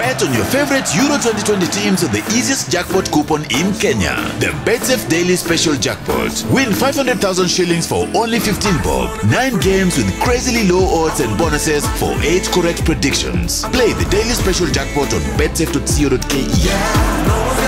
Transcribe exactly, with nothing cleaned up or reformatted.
Bet on your favorite Euro twenty twenty teams with the easiest jackpot coupon in Kenya. The Betsafe Daily Special Jackpot. Win five hundred thousand shillings for only fifteen bob. nine games with crazily low odds and bonuses for eight correct predictions. Play the Daily Special Jackpot on betsafe dot co dot ke.